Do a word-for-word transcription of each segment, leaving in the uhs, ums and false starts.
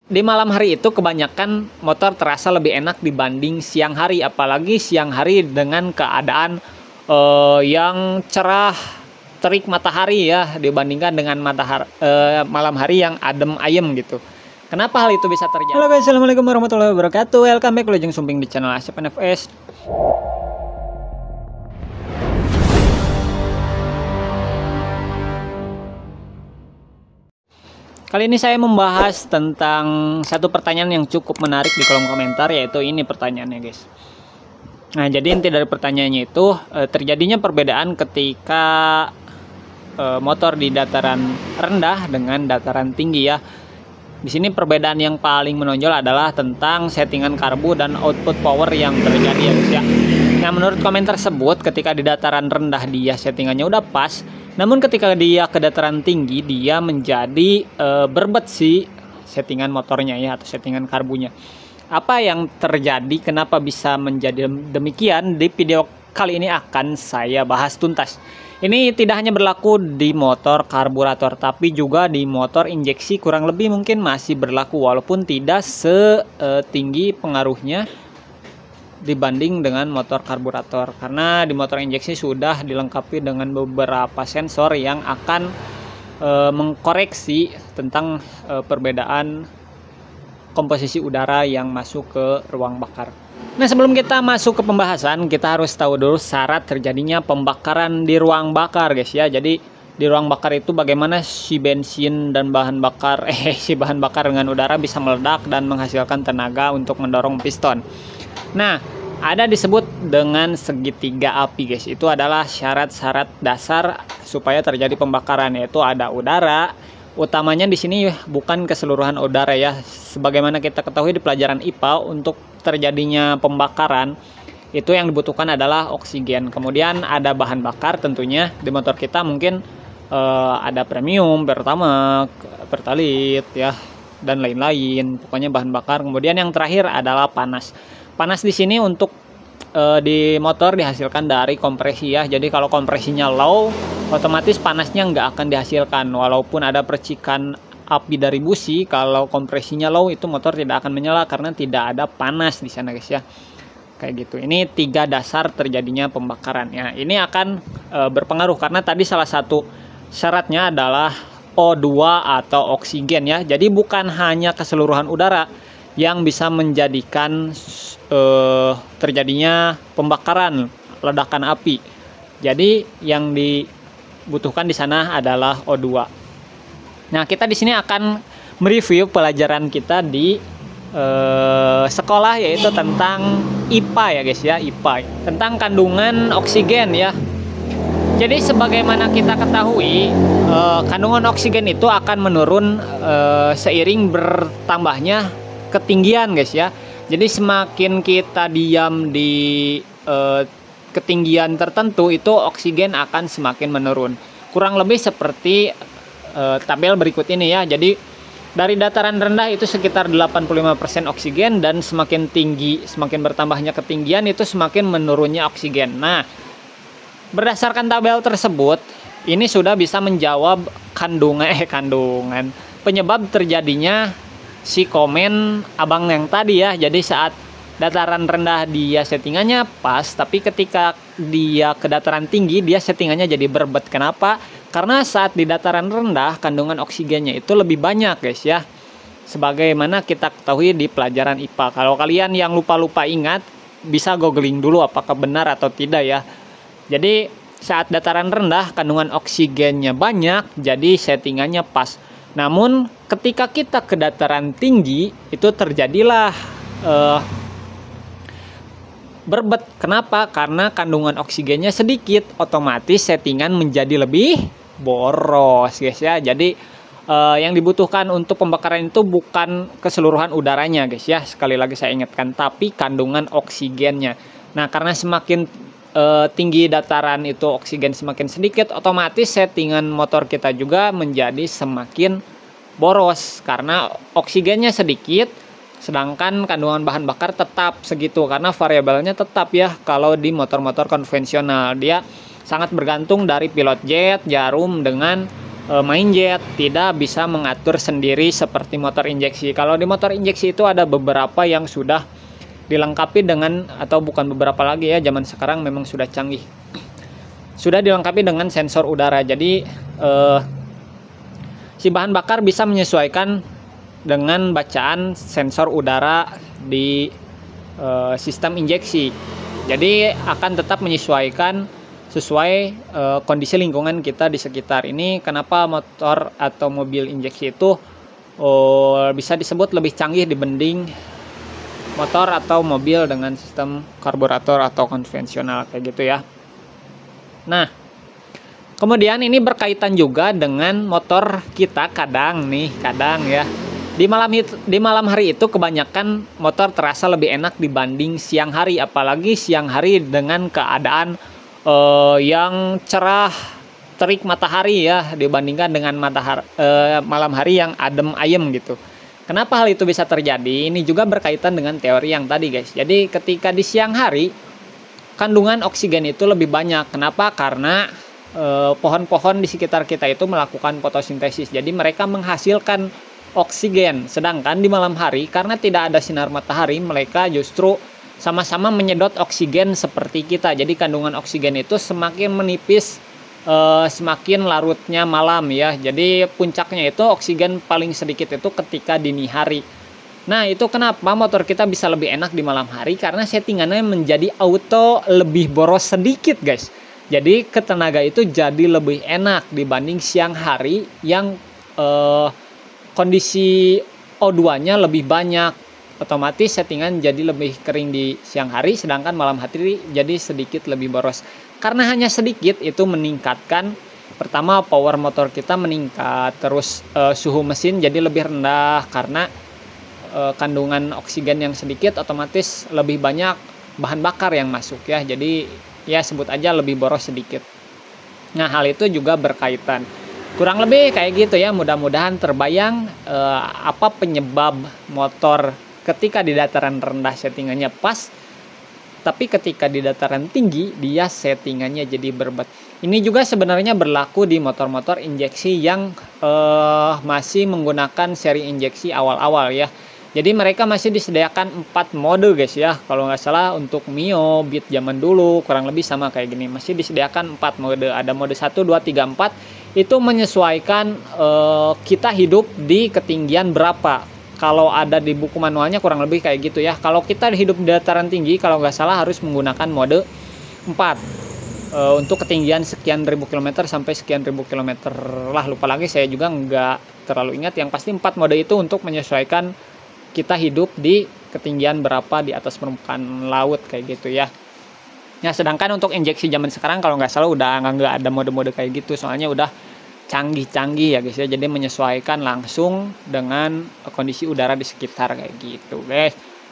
Di malam hari itu kebanyakan motor terasa lebih enak dibanding siang hari, apalagi siang hari dengan keadaan, eee, yang cerah, terik matahari ya, dibandingkan dengan matahar eee, malam hari yang adem ayem gitu. Kenapa hal itu bisa terjadi? Halo guys, assalamualaikum warahmatullahi wabarakatuh. Welcome back Lujeng Sumping di channel Asep N F S. Kali ini saya membahas tentang satu pertanyaan yang cukup menarik di kolom komentar, yaitu ini pertanyaannya guys. Nah, jadi inti dari pertanyaannya itu e, terjadinya perbedaan ketika e, motor di dataran rendah dengan dataran tinggi ya. Di sini perbedaan yang paling menonjol adalah tentang settingan karbu dan output power yang terjadi ya guys ya. Nah, menurut komentar tersebut, ketika di dataran rendah dia settingannya udah pas, namun ketika dia ke dataran tinggi dia menjadi e, berbet sih settingan motornya ya, atau settingan karbunya. Apa yang terjadi, kenapa bisa menjadi demikian? Di video kali ini akan saya bahas tuntas. Ini tidak hanya berlaku di motor karburator, tapi juga di motor injeksi kurang lebih mungkin masih berlaku, walaupun tidak setinggi pengaruhnya dibanding dengan motor karburator, karena di motor injeksi sudah dilengkapi dengan beberapa sensor yang akan e, mengkoreksi tentang e, perbedaan komposisi udara yang masuk ke ruang bakar. Nah, sebelum kita masuk ke pembahasan, kita harus tahu dulu syarat terjadinya pembakaran di ruang bakar guys ya. Jadi di ruang bakar itu bagaimana si bensin dan bahan bakar eh si bahan bakar dengan udara bisa meledak dan menghasilkan tenaga untuk mendorong piston. Nah, ada disebut dengan segitiga api guys. Itu adalah syarat-syarat dasar supaya terjadi pembakaran, yaitu ada udara. Utamanya di sini bukan keseluruhan udara ya. Sebagaimana kita ketahui di pelajaran I P A, untuk terjadinya pembakaran itu yang dibutuhkan adalah oksigen. Kemudian ada bahan bakar tentunya. Di motor kita mungkin eh, ada premium, pertamax, pertalite ya, dan lain-lain. Pokoknya bahan bakar. Kemudian yang terakhir adalah panas. Panas di sini untuk e, di motor dihasilkan dari kompresi ya. Jadi kalau kompresinya low, otomatis panasnya nggak akan dihasilkan. Walaupun ada percikan api dari busi, kalau kompresinya low itu motor tidak akan menyala karena tidak ada panas di sana guys ya. Kayak gitu. Ini tiga dasar terjadinya pembakaran ya. Ini akan e, berpengaruh karena tadi salah satu syaratnya adalah O dua atau oksigen ya. Jadi bukan hanya keseluruhan udara yang bisa menjadikan uh, terjadinya pembakaran, ledakan api. Jadi yang dibutuhkan di sana adalah O dua. Nah, kita di sini akan mereview pelajaran kita di uh, sekolah, yaitu tentang I P A ya guys ya, I P A tentang kandungan oksigen ya. Jadi sebagaimana kita ketahui, uh, kandungan oksigen itu akan menurun uh, seiring bertambahnya ketinggian guys ya. Jadi semakin kita diam di eh, ketinggian tertentu, itu oksigen akan semakin menurun. Kurang lebih seperti eh, tabel berikut ini ya. Jadi dari dataran rendah itu sekitar delapan puluh lima persen oksigen, dan semakin tinggi, semakin bertambahnya ketinggian itu semakin menurunnya oksigen. Nah, berdasarkan tabel tersebut, ini sudah bisa menjawab kandungan eh kandungan penyebab terjadinya si komen abang yang tadi ya. Jadi saat dataran rendah dia settingannya pas, tapi ketika dia ke dataran tinggi dia settingannya jadi berbet. Kenapa? Karena saat di dataran rendah kandungan oksigennya itu lebih banyak guys ya. Sebagaimana kita ketahui di pelajaran I P A. Kalau kalian yang lupa-lupa ingat, bisa googling dulu apakah benar atau tidak ya. Jadi saat dataran rendah kandungan oksigennya banyak, jadi settingannya pas. Namun ketika kita ke dataran tinggi itu terjadilah uh, berbet. Kenapa? Karena kandungan oksigennya sedikit, otomatis settingan menjadi lebih boros guys ya. Jadi uh, yang dibutuhkan untuk pembakaran itu bukan keseluruhan udaranya guys ya. Sekali lagi saya ingatkan, tapi kandungan oksigennya. Nah, karena semakin uh, tinggi dataran itu oksigen semakin sedikit, otomatis settingan motor kita juga menjadi semakin boros karena oksigennya sedikit, sedangkan kandungan bahan bakar tetap segitu karena variabelnya tetap ya. Kalau di motor-motor konvensional dia sangat bergantung dari pilot jet, jarum dengan e, main jet, tidak bisa mengatur sendiri seperti motor injeksi. Kalau di motor injeksi itu ada beberapa yang sudah dilengkapi dengan, atau bukan beberapa lagi ya, zaman sekarang memang sudah canggih, sudah dilengkapi dengan sensor udara. Jadi eh, si bahan bakar bisa menyesuaikan dengan bacaan sensor udara di eh, sistem injeksi. Jadi akan tetap menyesuaikan sesuai eh, kondisi lingkungan kita di sekitar. Ini kenapa motor atau mobil injeksi itu oh, bisa disebut lebih canggih dibanding motor atau mobil dengan sistem karburator atau konvensional kayak gitu ya. Nah, kemudian ini berkaitan juga dengan motor kita. Kadang nih, kadang ya, di malam itu, di malam hari itu kebanyakan motor terasa lebih enak dibanding siang hari, apalagi siang hari dengan keadaan eh, yang cerah, terik matahari ya, dibandingkan dengan matahari eh, malam hari yang adem ayem gitu. Kenapa hal itu bisa terjadi? Ini juga berkaitan dengan teori yang tadi guys. Jadi ketika di siang hari kandungan oksigen itu lebih banyak. Kenapa? Karena eh, pohon-pohon di sekitar kita itu melakukan fotosintesis. Jadi mereka menghasilkan oksigen. Sedangkan di malam hari karena tidak ada sinar matahari, mereka justru sama-sama menyedot oksigen seperti kita. Jadi kandungan oksigen itu semakin menipis Uh, semakin larutnya malam ya. Jadi puncaknya itu oksigen paling sedikit itu ketika dini hari. Nah itu kenapa motor kita bisa lebih enak di malam hari, karena settingannya menjadi auto lebih boros sedikit guys. Jadi ketenaga itu jadi lebih enak dibanding siang hari yang uh, kondisi O dua nya lebih banyak. Otomatis settingan jadi lebih kering di siang hari, sedangkan malam hari jadi sedikit lebih boros. Karena hanya sedikit itu meningkatkan, pertama power motor kita meningkat, terus e, suhu mesin jadi lebih rendah karena e, kandungan oksigen yang sedikit, otomatis lebih banyak bahan bakar yang masuk ya. Jadi ya sebut aja lebih boros sedikit. Nah hal itu juga berkaitan. Kurang lebih kayak gitu ya. Mudah-mudahan terbayang e, apa penyebab motor ketika di dataran rendah settingannya pas, tapi ketika di dataran tinggi dia settingannya jadi berbet. Ini juga sebenarnya berlaku di motor-motor injeksi yang eh, masih menggunakan seri injeksi awal-awal ya. Jadi mereka masih disediakan empat mode guys ya. Kalau nggak salah untuk Mio, Beat zaman dulu kurang lebih sama kayak gini. Masih disediakan empat mode. Ada mode satu, dua, tiga, empat. Itu menyesuaikan eh, kita hidup di ketinggian berapa. Kalau ada di buku manualnya kurang lebih kayak gitu ya. Kalau kita hidup di dataran tinggi, kalau nggak salah harus menggunakan mode empat e, untuk ketinggian sekian ribu kilometer sampai sekian ribu kilometer lah, lupa lagi saya juga nggak terlalu ingat. Yang pasti empat mode itu untuk menyesuaikan kita hidup di ketinggian berapa di atas permukaan laut kayak gitu ya. Nah sedangkan untuk injeksi zaman sekarang kalau nggak salah udah nggak ada mode-mode kayak gitu, soalnya udah canggih-canggih ya guys ya. Jadi menyesuaikan langsung dengan kondisi udara di sekitar kayak gitu guys.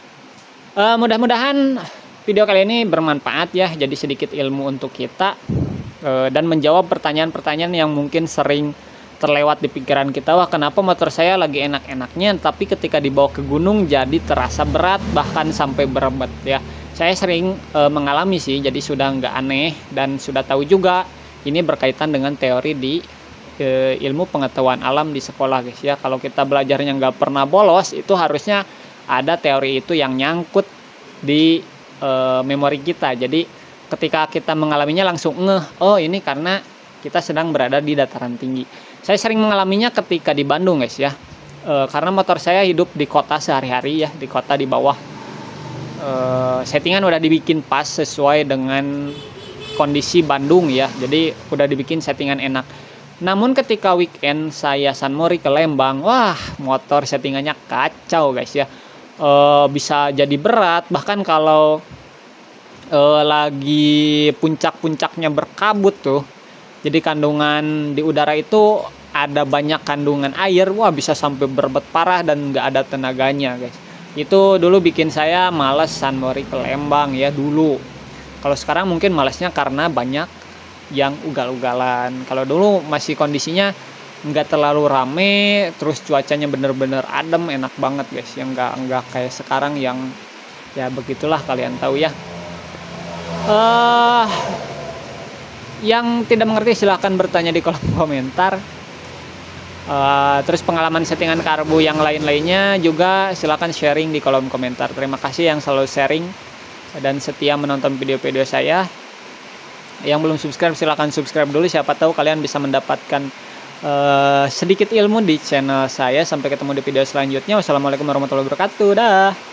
E, mudah-mudahan video kali ini bermanfaat ya, jadi sedikit ilmu untuk kita e, dan menjawab pertanyaan-pertanyaan yang mungkin sering terlewat di pikiran kita. Wah kenapa motor saya lagi enak-enaknya tapi ketika dibawa ke gunung jadi terasa berat bahkan sampai berebet ya. Saya sering e, mengalami sih, jadi sudah nggak aneh dan sudah tahu juga ini berkaitan dengan teori di ke ilmu pengetahuan alam di sekolah guys ya. Kalau kita belajarnya nggak pernah bolos, itu harusnya ada teori itu yang nyangkut di e, memori kita. Jadi ketika kita mengalaminya langsung ngeh, oh ini karena kita sedang berada di dataran tinggi. Saya sering mengalaminya ketika di Bandung guys ya, e, karena motor saya hidup di kota sehari-hari ya, di kota di bawah. E, settingan udah dibikin pas sesuai dengan kondisi Bandung ya, jadi udah dibikin settingan enak. Namun ketika weekend saya San Mori ke Lembang, wah motor settingannya kacau guys ya. E, bisa jadi berat, bahkan kalau e, lagi puncak-puncaknya berkabut tuh, jadi kandungan di udara itu ada banyak kandungan air, wah bisa sampai berbet parah dan nggak ada tenaganya guys. Itu dulu bikin saya males San Mori ke Lembang ya dulu. Kalau sekarang mungkin malesnya karena banyak yang ugal-ugalan. Kalau dulu masih kondisinya nggak terlalu rame, terus cuacanya bener-bener adem, enak banget guys. Yang nggak nggak kayak sekarang yang ya begitulah, kalian tahu ya. Uh, yang tidak mengerti silahkan bertanya di kolom komentar. Uh, terus pengalaman settingan karbu yang lain-lainnya juga silahkan sharing di kolom komentar. Terima kasih yang selalu sharing dan setia menonton video-video saya. Yang belum subscribe silahkan subscribe dulu, siapa tahu kalian bisa mendapatkan uh, sedikit ilmu di channel saya. Sampai ketemu di video selanjutnya. Wassalamualaikum warahmatullahi wabarakatuh. Dah.